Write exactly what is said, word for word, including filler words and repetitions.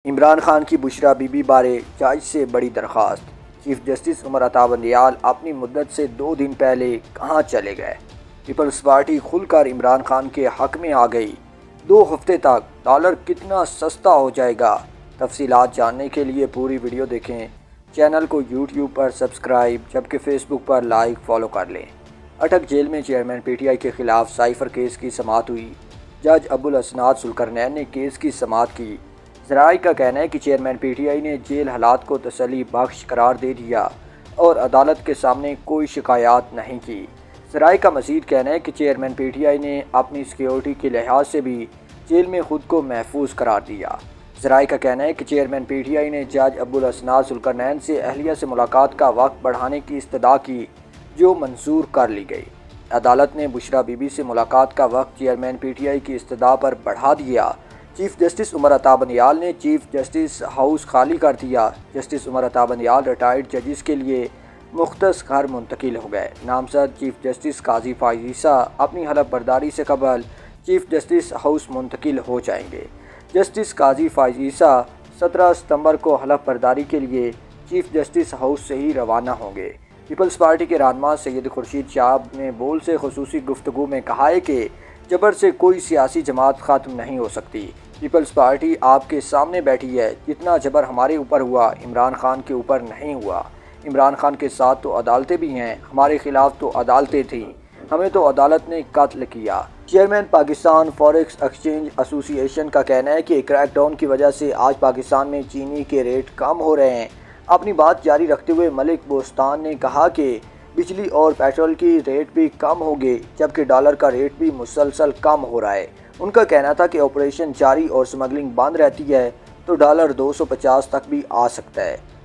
इमरान खान की बुशरा बीबी बारे जज से बड़ी दरख्वास्त। चीफ जस्टिस उमर अता बंदियाल अपनी मुद्दत से दो दिन पहले कहां चले गए। पीपल्स पार्टी खुलकर इमरान खान के हक में आ गई। दो हफ्ते तक डॉलर कितना सस्ता हो जाएगा। तफसीलात जानने के लिए पूरी वीडियो देखें। चैनल को यूट्यूब पर सब्सक्राइब जबकि फेसबुक पर लाइक फॉलो कर लें। अटक जेल में चेयरमैन पीटीआई के खिलाफ साइफर केस की समाअत हुई। जज अबुल असनाद सुल्करनैन ने केस की समाअत की। ज़राए का कहना है कि चेयरमैन पीटीआई ने जेल हालात को तसल्ली बख्श करार दे दिया और अदालत के सामने कोई शिकायत नहीं की। ज़राए का मज़ीद कहना है कि चेयरमैन पीटीआई ने अपनी सिक्योरिटी के लिहाज से भी जेल में खुद को महफूज करार दिया। ज़राए का कहना है कि चेयरमैन पीटीआई ने जज अबुल असनाद सुल्करनैन से अहलिया से मुलाकात का वक्त बढ़ाने की इस्तदा की, जो मंजूर कर ली गई। अदालत ने बुशरा बीबी से मुलाकात का वक्त चेयरमैन पीटीआई की इस्तदा पर बढ़ा दिया। चीफ जस्टिस उमर अता बंदियाल ने चीफ जस्टिस हाउस खाली कर दिया। जस्टिस उमर अता बंदियाल रिटायर्ड जजेस के लिए मुख्तस घर मुंतकिल हो गए। नामजद चीफ जस्टिस काजी फाइज ईसा अपनी हलफ बर्दारी से कबल चीफ जस्टिस हाउस मुंतकिल हो जाएंगे। जस्टिस काजी फाइज ईसा सत्रह सितंबर को हलफ बर्दारी के लिए चीफ जस्टिस हाउस से ही रवाना होंगे। पीपल्स पार्टी के रहनुमा सैयद खुर्शीद शाह ने बोल से खुसूसी गुफ्तगू में कहा है कि जबर से कोई सियासी जमात ख़त्म नहीं हो सकती। पीपल्स पार्टी आपके सामने बैठी है। जितना जबर हमारे ऊपर हुआ, इमरान खान के ऊपर नहीं हुआ। इमरान खान के साथ तो अदालतें भी हैं, हमारे खिलाफ तो अदालतें थीं, हमें तो अदालत ने कत्ल किया। Chairman Pakistan forex exchange association का कहना है कि क्रैकडाउन की वजह से आज पाकिस्तान में चीनी के रेट कम हो रहे हैं। अपनी बात जारी रखते हुए मलिक बोस्तान ने कहा कि बिजली और पेट्रोल की रेट भी कम होंगे, जबकि डॉलर का रेट भी मुसलसल कम हो रहा है। उनका कहना था कि ऑपरेशन जारी और स्मगलिंग बंद रहती है तो डॉलर दो सौ पचास तक भी आ सकता है।